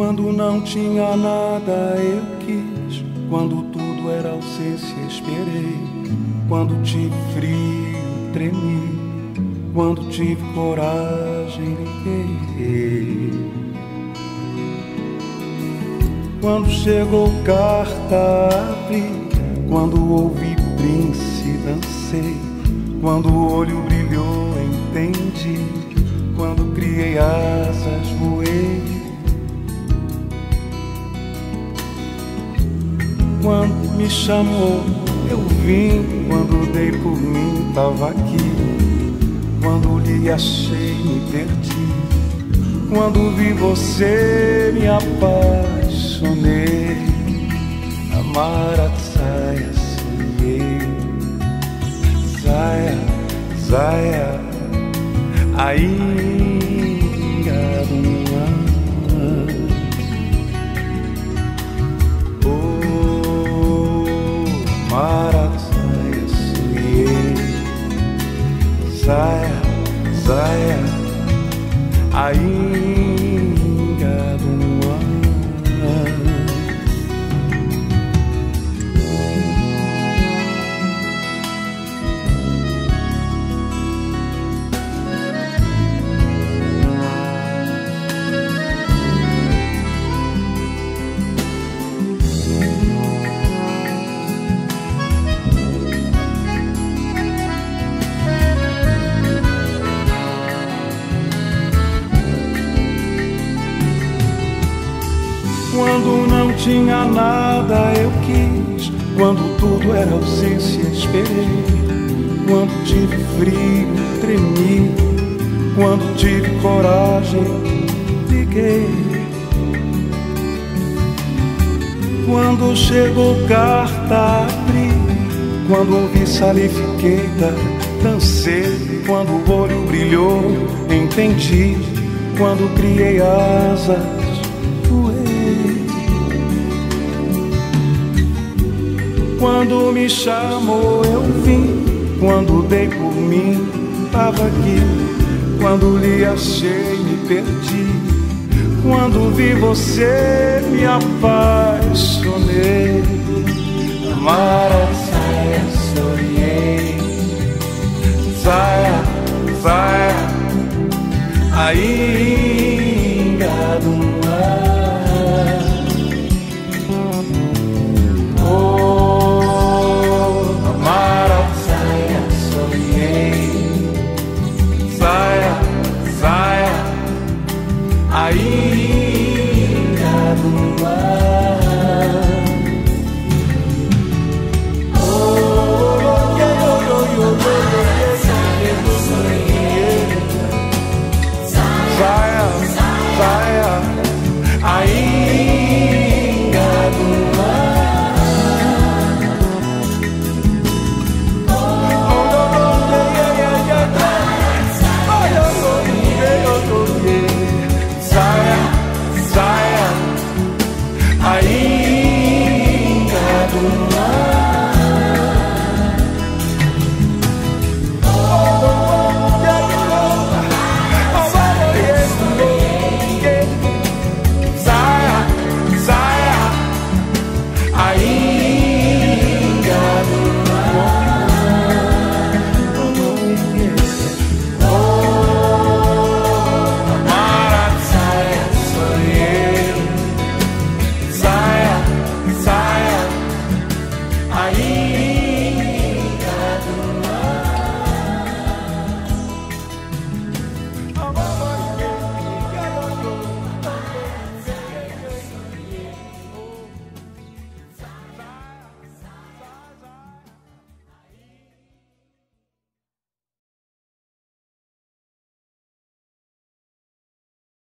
Quando não tinha nada eu quis, quando tudo era ausência esperei, quando tive frio tremi, quando tive coragem liguei, quando chegou carta abri, quando ouvi Prince dancei, quando o olho brilhou entendi, quando criei asas voei. Quando me chamou, eu vim. Quando dei por mim, tava aqui. Quando lhe achei, me perdi. Quando vi você, me apaixonei. Amara Zaya, Zaya, Zaya, ainda não. Zaya, Zaya, ainda não há. Quando não tinha nada eu quis, quando tudo era ausência esperei, quando tive frio tremi, quando tive coragem liguei, quando chegou carta abri, quando ouvi salifiqueita dancei, quando o olho brilhou entendi, quando criei asas voei. Quando me chamou eu vim, quando dei por mim tava aqui, quando lhe achei me perdi, quando vi você me apaixonei.